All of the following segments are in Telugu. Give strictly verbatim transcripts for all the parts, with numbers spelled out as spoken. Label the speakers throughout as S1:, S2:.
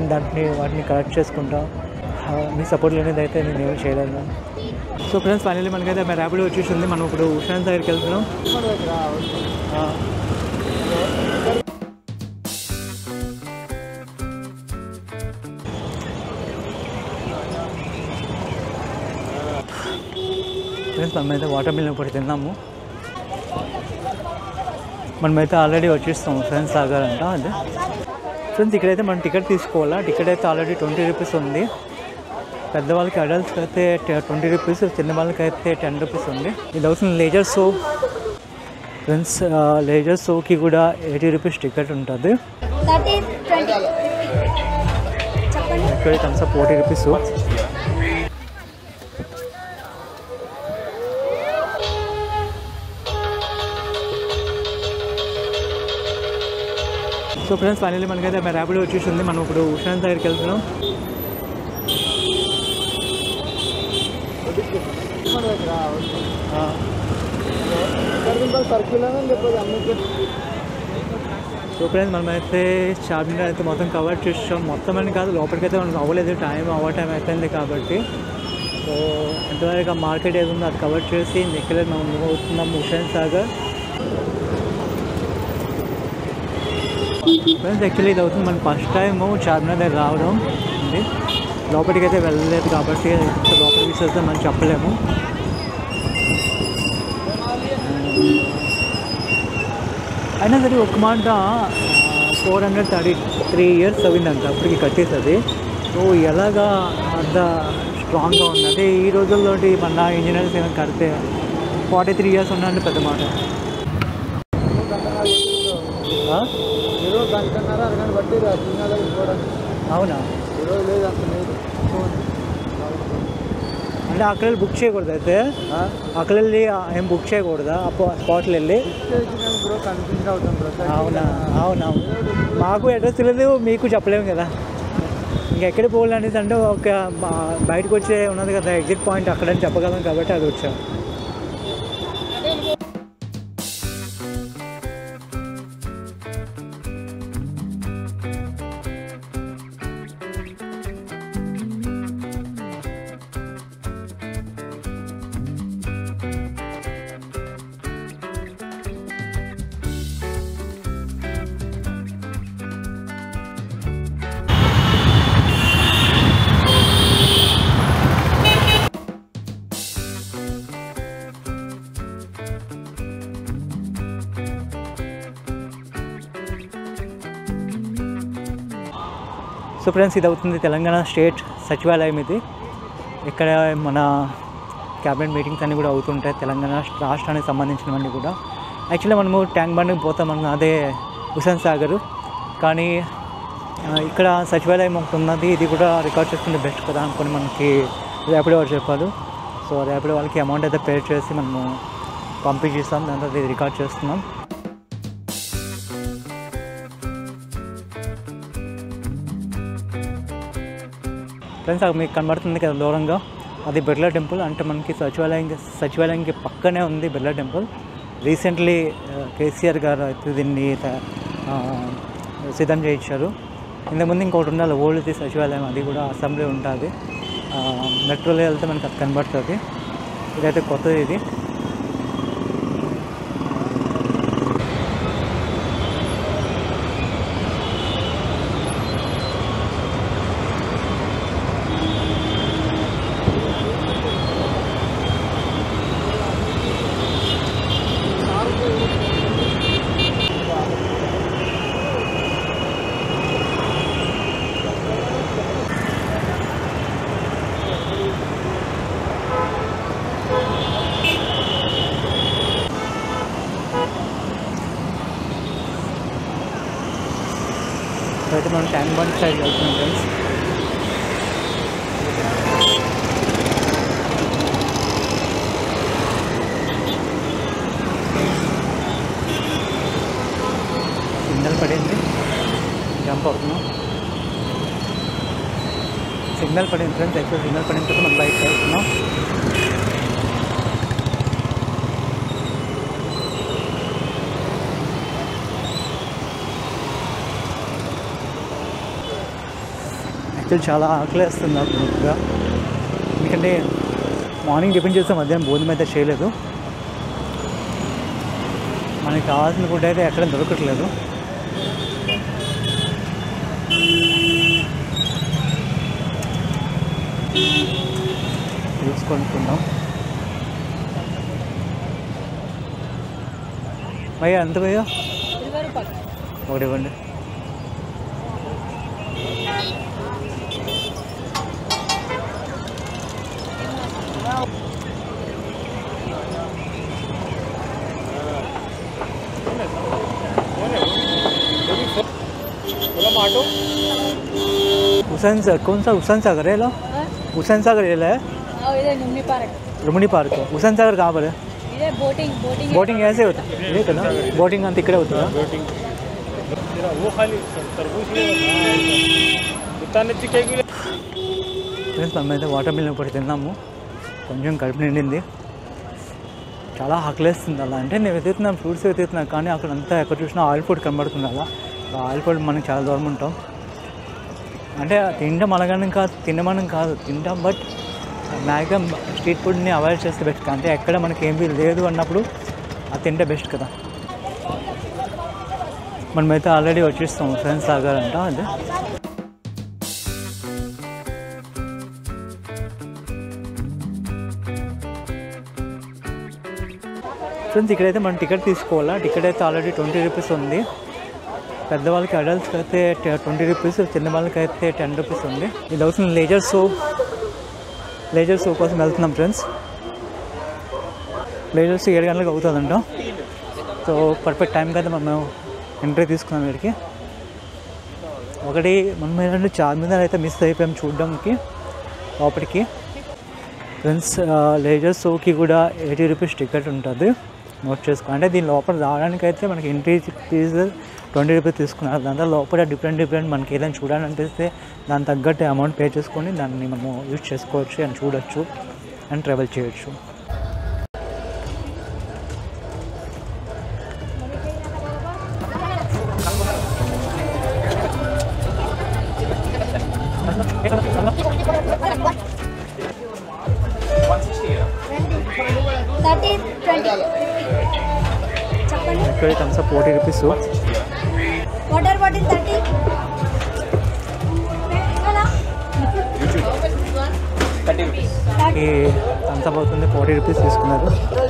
S1: నేను దాంట్ని వాటిని కలెక్ట్ చేసుకుంటా. మీ సపోర్ట్ లేనిదైతే నేను ఏమీ చేయలేను. సో ఫ్రెండ్స్, ఫైనల్లీ మనకైతే మా ర్యాపిడో వచ్చేసింది. మనం ఇప్పుడు ఉషాన్ దగ్గరికి వెళ్తున్నాం. ఫ్రెండ్స్, మనమైతే వాటర్ మిల్ ఒకటి తిన్నాము. మనమైతే ఆల్రెడీ వచ్చేస్తాము ఫ్రెండ్స్ సాగర్ అంట. అదే ఫ్రెండ్స్, ఇక్కడైతే మనం టికెట్ తీసుకోవాలా. టికెట్ అయితే ఆల్రెడీ ట్వంటీ రూపీస్ ఉంది. పెద్దవాళ్ళకి అడల్ట్స్కి అయితే ట్వంటీ రూపీస్, చిన్న వాళ్ళకి అయితే టెన్ రూపీస్ ఉంది. ఇది అవుతుంది లేజర్ షో ఫ్రెండ్స్. లేజర్ షోకి కూడా ఎయిటీ రూపీస్ టికెట్ ఉంటుంది. ఇక్కడ Thums Up forty rupees. So friends, finally మనకైతే మా ర్యాపిడో వచ్చేసింది. మనం ఇప్పుడు ఉషాన్ దగ్గరికి వెళ్తున్నాం. సో ఫ్రెండ్స్, మనమైతే చార్మినార్ అయితే మొత్తం కవర్ చేసాం. మొత్తం అని కాదు, లోపలికైతే మనకు అవ్వలేదు, టైం అవ్వ టైం అయిపోయింది కాబట్టి. సో ఎంతవరకు మార్కెట్ ఏది ఉందో అది కవర్ చేసి ఇక్కడ మనం మూవ్ అవుతున్నాం ఉషాన్ సాగర్. ఫ్రెండ్స్, యాక్చువల్లీ ఇది అవుతుంది మనం ఫస్ట్ టైము చార్మినార్ దగ్గర రావడం ఉంది. లోపలికి అయితే వెళ్ళలేదు కాబట్టి లోపలికి విసేస్తే మనం చెప్పలేము. అయినా సరే ఒక మాట, four hundred thirty three years అయిందంట అప్పటికి కట్టేస్తుంది. సో ఎలాగా అంత స్ట్రాంగ్గా ఉన్నది. ఈ రోజుల్లో మన ఇంజనీర్స్ ఏమైనా కడితే ఫార్టీ త్రీ ఇయర్స్ ఉన్నాయంటే పెద్ద మాట. అవునా? అంటే అక్కడ వెళ్ళి బుక్ చేయకూడదు అయితే? అక్కడ వెళ్ళి ఏం బుక్ చేయకూడదా అప్పుడు స్పాట్లో వెళ్ళి? అవునా? అవునవును. మాకు అడ్రస్ తెలియదు, మీకు చెప్పలేము కదా. ఇంకెక్కడికి పోవాలనేది అంటే ఒక బయటకు వచ్చే ఉన్నది కదా ఎగ్జిట్ పాయింట్, అక్కడని చెప్పగలం కాబట్టి అది వచ్చాం. సో ఫ్రెండ్స్, ఇది అవుతుంది తెలంగాణ స్టేట్ సచివాలయం. ఇది ఇక్కడ మన క్యాబినెట్ మీటింగ్స్ అన్నీ కూడా అవుతుంటాయి తెలంగాణ రాష్ట్రానికి సంబంధించినవన్నీ కూడా. యాక్చువల్లీ మనము ట్యాంక్ బండ్కి పోతాం, మనం అదే హుస్సేన్ సాగర్. కానీ ఇక్కడ సచివాలయం ఒకటి ఉన్నది, ఇది కూడా రికార్డ్ చేసుకుంటే బెస్ట్ కదా అనుకొని మనకి ర్యాపిడో వాళ్ళు చెప్పారు. సో ర్యాపిడో వాళ్ళకి అమౌంట్ అయితే పే చేసి మనము పంపించేస్తాం, దాంతో ఇది రికార్డ్ చేస్తున్నాం. ఫ్రెండ్స్, అక్కడ మీకు కనబడుతుంది కదా దూరంగా, అది బిర్లా టెంపుల్. అంటే మనకి సచివాలయం సచివాలయానికి పక్కనే ఉంది బిర్లా టెంపుల్. రీసెంట్లీ కేసీఆర్ గారు అయితే దీన్ని సిద్ధం చేయించారు. ఇంతకుముందు ఇంకోటి ఉండాలి ఓల్డ్ది సచివాలయం, అది కూడా అసెంబ్లీ ఉంటుంది. మెట్రోలో వెళ్తే మనకి అది కనబడుతుంది. ఇదైతే కొత్తది. ఇది అయితే మనం ట్యాంక్ బండ్ సైడ్ వెళ్తున్నాం ఫ్రెండ్స్. సిగ్నల్ పడింది, జంప్ అవుతున్నాం. సిగ్నల్ పడింది ఫ్రెండ్స్. ఎక్కువ సిగ్నల్ పడిన తర్వాత మనం బయటకు వెళ్తున్నాం. యాక్చువల్లీ చాలా ఆకలిస్తుంది నాకు ముఖ్యంగా, ఎందుకంటే మార్నింగ్ టిఫిన్ చేస్తే మధ్యాహ్నం భోజనం అయితే చేయలేదు. మనకి కావాల్సిన ఫుడ్ అయితే ఎక్కడ దొరకట్లేదు. చూసుకుంటున్నాం. భయ్యా ఎంత భయ్యా? ఒకటి ఇవ్వండి. हुसैन सागर कौन सा हुसैन सागर है? लो हुसैन सागर ये है लुम्बिनी पार्क. लुम्बिनी पार्क है. हुसैन सागर कहाँ पर है? ये बोटिंग बोटिंग बोटिंग ऐसे होता है ये కదా बोटिंग अंत इकडे होता है. बोटिंग वो खाली तरबूज ఉత్తాన్ని చికేకి ఫ్రెండ్స్ మనమైతే వాటర్ మిల్ ఒకటి తిన్నాము. కొంచెం కడుపు నిండింది. చాలా ఆకలేస్తుంది. అలా అంటే నేను వెతుకుతున్నాను, ఫ్రూట్స్ వెతుకుతున్నాను, కానీ అక్కడ అంతా ఎక్కడ చూసినా ఆయిల్ ఫుడ్ కనబడుతుంది. అలా ఆయిల్ ఫుడ్ మనకి చాలా దూరం ఉంటాం. అంటే తినడం అలాగని కాదు, తినమని కాదు, తింటాం, బట్ మ్యాక్సిమం స్ట్రీట్ ఫుడ్ని అవాయిడ్ చేస్తే బెస్ట్. అంటే ఎక్కడ మనకి ఏమీ లేదు అన్నప్పుడు అది తింటే బెస్ట్ కదా. మనమైతే ఆల్రెడీ వచ్చేస్తాం హుస్సేన్ సాగర్ అంట. అదే ఫ్రెండ్స్, ఇక్కడైతే మనం టికెట్ తీసుకోవాలా. టికెట్ అయితే ఆల్రెడీ ట్వంటీ రూపీస్ ఉంది. పెద్దవాళ్ళకి అడల్ట్స్కి అయితే ట్వంటీ రూపీస్, చిన్న వాళ్ళకి అయితే టెన్ రూపీస్ ఉంది. ఇది అవుతుంది లేజర్ షో. లేజర్ షో కోసం వెళ్తున్నాం ఫ్రెండ్స్. లేజర్ షో ఏడు గంటలకు అవుతుందంట. సో పర్ఫెక్ట్ టైంకి అయితే మనం ఎంట్రీ తీసుకున్నాం వీడికి. ఒకటి మనం ఏంటంటే చార్మినార్ అయితే మిస్ అయిపోయాం చూడడానికి లోపలికి. ఫ్రెండ్స్, లేజర్ షోకి కూడా ఎయిటీ రూపీస్ టికెట్ ఉంటుంది, నోట్ చేసుకో. అంటే దీని లోపల రావడానికి అయితే మనకి ఎంట్రీ ఫీజు ట్వంటీ రూపీస్ తీసుకున్నారు. దాంట్లో లోపల డిఫరెంట్ డిఫరెంట్ మనకి ఏదైనా చూడాలనిపిస్తే దాని తగ్గట్టు అమౌంట్ పే చేసుకొని దాన్ని మనము యూజ్ చేసుకోవచ్చు అండ్ చూడొచ్చు అండ్ ట్రావెల్ చేయొచ్చు. ఇక్కడ Thums Up forty rupees. Water bottle thirty. ఈ థమ్స్ అప్ అవుతుంది ఫార్టీ రూపీస్ తీసుకున్నారు.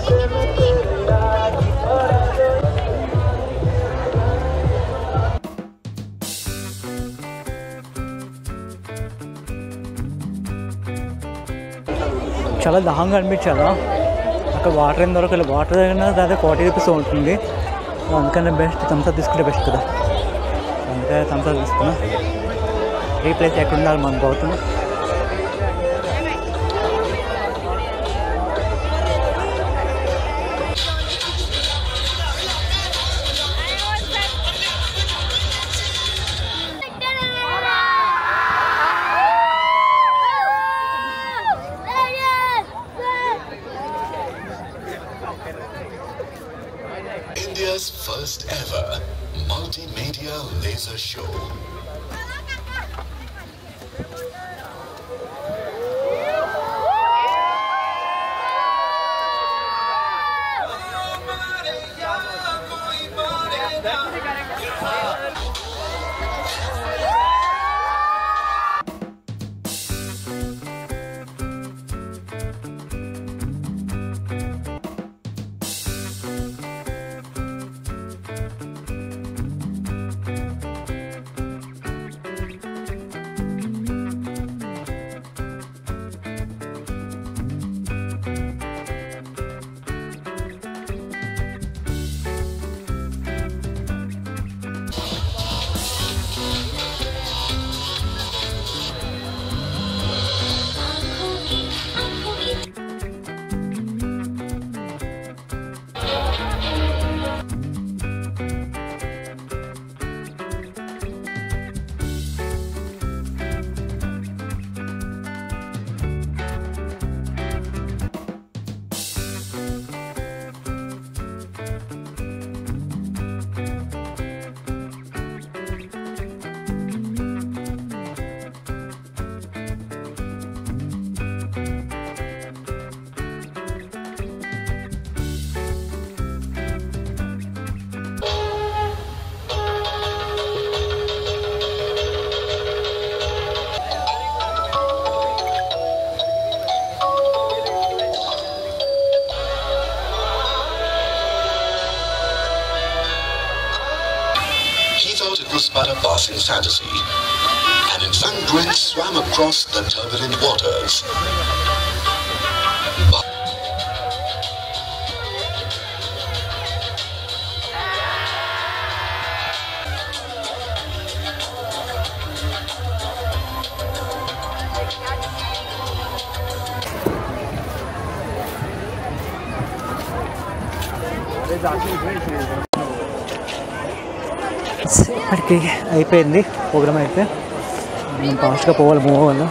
S1: చాలా దాహంగా అనిపించాలా. అక్కడ వాటర్ అయిన దొరకలేదు. వాటర్ అయినా దాదాపు ఫార్టీ రూపీస్ ఉంటుంది. అందుకనే బెస్ట్ థమ్స్ అప్ తీసుకుంటే బెస్ట్ కదా. అందుకే థమ్స్ అప్ తీసుకున్నా. ఈ ప్లేస్ ఎక్కడ ఉండాలి మనకు అవుతుంది.
S2: India's first ever multimedia laser show. fantasy. And in fact, Gwen swam across the turbulent waters. But
S1: ఇప్పటికి అయిపోయింది ప్రోగ్రామ్ అయితే మనం ఫాస్ట్గా పోవాలి మూవ్ అవ్వాలి.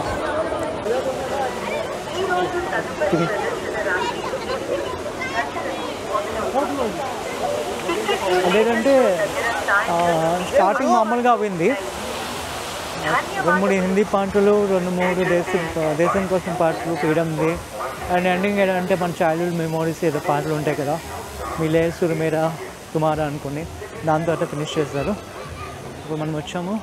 S1: అదేంటంటే స్టార్టింగ్ మామూలుగా అయింది, రెండు మూడు హిందీ పాటలు, రెండు మూడు దేశం దేశం కోసం పాటలు, ఫ్రీడమ్ డే అండ్ ఎండింగ్ ఏంటంటే మన చైల్డ్హుడ్ మెమోరీస్ ఏదో పాటలు ఉంటాయి కదా, మిలే సురమేరా తుమారా అనుకుని దాంతో అట్లా ఫినిష్ చేస్తారు. ఇప్పుడు మనం వచ్చాము.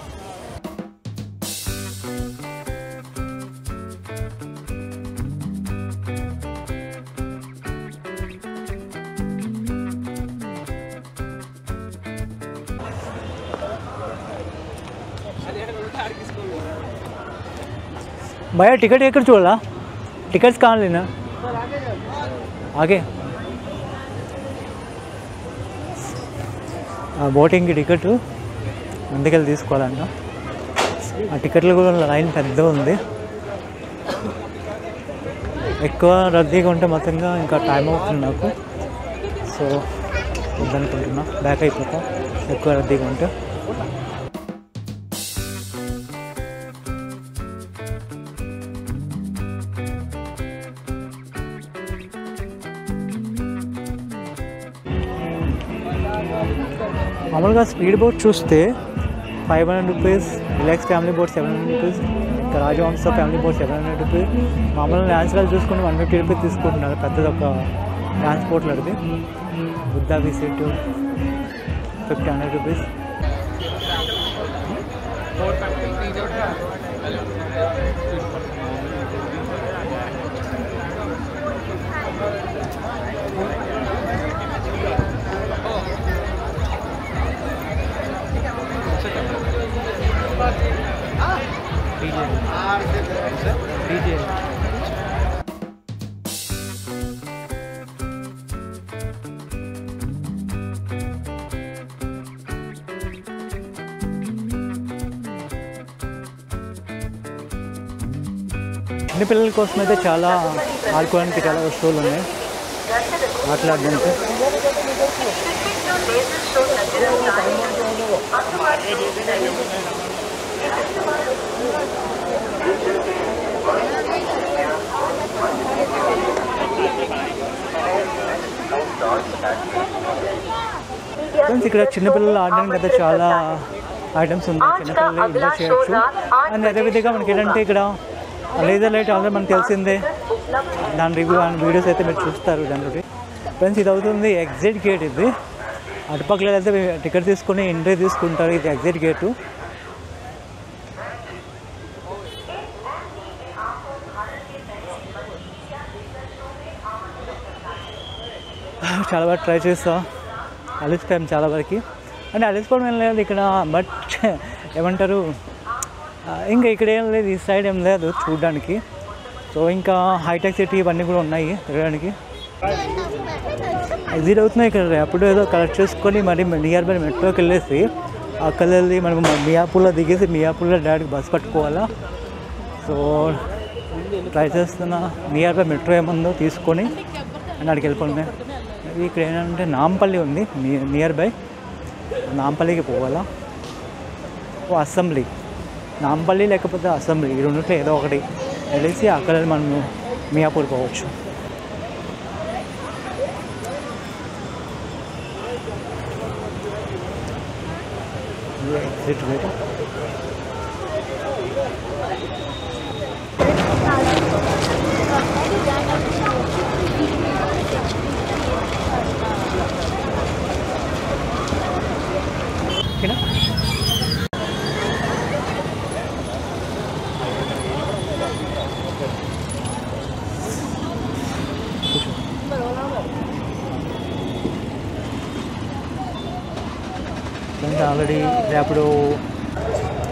S1: भैया टिकट एक చూడాలా? టికెట్స్ कहाँ लेना? आगे బోటింగ్కి టికెట్ అందుకెళ్ళి తీసుకోవాలంట. ఆ టికెట్లు కూడా లైన్ పెద్ద ఉంది, ఎక్కువ రద్దీగా ఉంటే మొత్తంగా ఇంకా టైం అవుతుంది నాకు. సో వద్దనుకుంటున్నా, బ్యాక్ అయిపోతా ఎక్కువ రద్దీగా ఉంటే. మామూలుగా స్పీడ్ బోట్ చూస్తే five hundred rupees, relax family boat seven hundred rupees, ఇంకా రాజవంశ family boat seven hundred rupees, మామూలుగా న్యాచురల్ చూసుకుంటే వన్ ఫిఫ్టీ రూపీస్ తీసుకుంటున్నారు. పెద్దది ఒక ట్రాన్స్పోర్ట్లో అది Buddha visit fifty hundred rupees. చిన్నపిల్లల కోసం అయితే చాలా ఆడుకోవడానికి చాలా వస్తువులు ఉన్నాయి మాట్లాడడానికి. ఫ్రెండ్స్ ఇక్కడ చిన్నపిల్లలు ఆడడానికి అయితే చాలా ఐటమ్స్ ఉన్నాయి, చిన్నపిల్లలు ఎంజాయ్ చేయొచ్చు. అండ్ అదేవిధంగా మనకి ఏంటంటే ఇక్కడ లేజర్ లైట్ ఆల్రెడీ మనకు తెలిసిందే, దాని రివ్యూ అండ్ వీడియోస్ అయితే మీరు చూస్తారు దాంట్లో. ఫ్రెండ్స్ ఇది అవుతుంది ఎగ్జిట్ గేట్. ఇది అటుపక్కల అయితే టికెట్ తీసుకుని ఎంట్రీ తీసుకుంటారు. ఇది ఎగ్జిట్ గేటు. చాలా బాగా ట్రై చేస్తా, అలిసిపోయాం చాలా వరకు. అంటే అలిసిపోవడం ఏం లేదు ఇక్కడ, బట్ ఏమంటారు ఇంకా ఇక్కడ ఏం లేదు, ఈ సైడ్ ఏం లేదు చూడడానికి. సో ఇంకా హైటెక్ సిటీ ఇవన్నీ కూడా ఉన్నాయి తిరగడానికి. ఎగ్జిట్ అవుతున్నాయి ఇక్కడ. అప్పుడు ఏదో కలెక్ట్ చేసుకొని మరి నియర్ బై మెట్రోకి వెళ్ళేసి అక్కడ వెళ్ళి మనం మియాపూర్లో దిగేసి మియాపూర్లో డైరెక్ట్ బస్ పట్టుకోవాలా. సో ట్రై చేస్తున్నా నియర్ బై మెట్రో ఏముందో తీసుకొని అని అక్కడికి వెళ్ళిపోయినా. ఇక్కడ ఏంటంటే నాంపల్లి ఉంది నియర్ బై, నాంపల్లికి పోవాలా. ఓ అసెంబ్లీ, నాంపల్లి లేకపోతే అసెంబ్లీ, ఈ రెండింటిలో ఏదో ఒకటి వెళ్ళేసి అక్కడ మనము మియాపూర్ పోవచ్చు. Exit gate. ఓకేనా? Already Rapido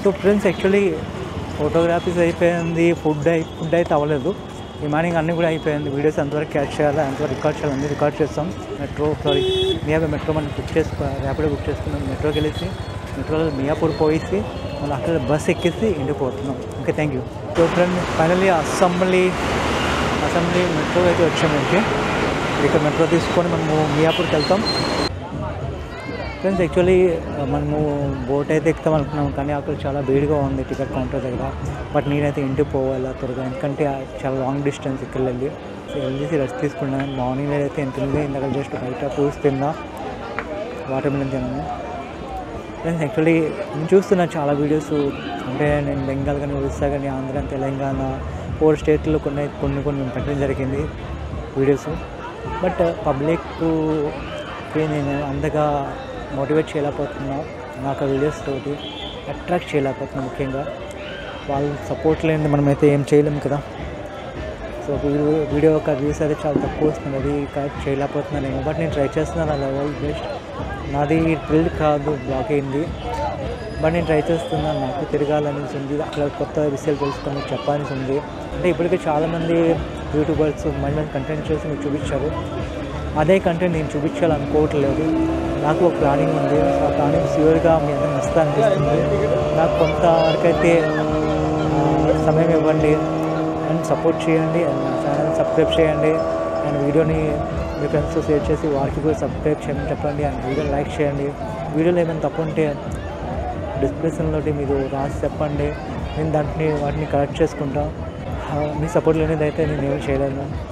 S1: so friends actually photographies అయిపోయింది, ఫుడ్ అయి ఫుడ్ అయితే అవ్వలేదు. రిమైనింగ్ అన్నీ కూడా అయిపోయింది. వీడియోస్ ఎంతవరకు క్యాచ్ చేయాలి, ఎంతవరకు రికార్డ్ చేయాలి అన్నీ రికార్డ్ చేస్తాం. మెట్రో సారీ మియాపూర్ మెట్రో మనం బుక్ చేసుకో ర్యాపిడో బుక్ చేసుకున్నాం. మెట్రోకి వెళ్ళేసి మెట్రోలో మియాపూర్ పోయేసి మళ్ళీ అక్కడ బస్ ఎక్కేసి ఇంటికి పోతున్నాం. Okay, thank you. So friend finally assembly assembly metro అయితే వచ్చాము. ఓకే, ఇక్కడ మెట్రో తీసుకొని మనము మియాపూర్కి వెళ్తాం. ఫ్రెండ్స్ యాక్చువల్లీ మనము బోట్ అయితే ఎక్కుతాం అనుకున్నాం, కానీ అక్కడ చాలా వేడిగా ఉంది టికెట్ కౌంటర్ దగ్గర. బట్ నేనైతే ఇంటికి పోవాలి త్వరగా, ఎందుకంటే చాలా లాంగ్ డిస్టెన్స్ ఇక్కడ వెళ్ళి వెళ్ళేసి రెస్ట్ తీసుకున్నాను. మార్నింగ్ అయితే ఎంత ఉంది, ఇందాక జస్ట్ బయట ఫ్రూట్స్ తిన్నా, వాటర్ మిలన్ తిన్నాను. ఫ్రెండ్స్ యాక్చువల్లీ నేను చూస్తున్నా చాలా వీడియోస్, అంటే నేను బెంగాల్ కానీ, ఒరిస్సా కానీ, ఆంధ్ర, తెలంగాణ ఫోర్ స్టేట్లో కొన్ని కొన్ని కొన్ని పెట్టడం జరిగింది వీడియోస్. బట్ పబ్లిక్కి నేను అంతగా మోటివేట్ చేయలేకపోతున్నా, నాకు వీడియోస్ తోటి అట్రాక్ట్ చేయలేకపోతున్నా. ముఖ్యంగా వాళ్ళ సపోర్ట్ లేని మనమైతే ఏం చేయలేము కదా. సో వీడియో వీడియో యొక్క వ్యూస్ అయితే చాలా తక్కువ వస్తుంది, అది కరెక్ట్ చేయలేకపోతున్నాను. బట్ నేను ట్రై చేస్తున్నాను ఆ లెవెల్ బెస్ట్. నాది థ్రిల్ కాదు, బ్లాక్ అయింది, బట్ నేను ట్రై చేస్తున్నాను. నాకు తిరగాలనేసి ఉంది, అక్కడ కొత్త విషయాలు తెలుసుకొని చెప్పాల్సి ఉంది. అంటే ఇప్పటికే చాలామంది యూట్యూబర్స్ మంచి మంచి కంటెంట్ చేసి మీకు చూపించారు. అదే కంటెంట్ నేను చూపించాలనుకోవట్లేదు. నాకు ఒక ప్లానింగ్ ఉంది. ఆ ప్లానింగ్ ష్యూర్గా మీ అందరూ నష్టం అనిపిస్తుంది. నాకు కొంతవరకు అయితే సమయం ఇవ్వండి అండ్ సపోర్ట్ చేయండి, అండ్ నా ఛానల్ సబ్స్క్రైబ్ చేయండి, అండ్ వీడియోని మీ ఫ్రెండ్స్తో షేర్ చేసి వారికి కూడా సబ్స్క్రైబ్ చేయమని చెప్పండి, అండ్ వీడియో లైక్ చేయండి. వీడియోలో ఏమైనా తప్పు ఉంటే డిస్క్రిప్షన్లో మీరు రాసి చెప్పండి, నేను దాంట్ని వాటిని కరెక్ట్ చేసుకుంటా. మీ సపోర్ట్ లేనిదైతే నేను ఏమీ చేయలేను.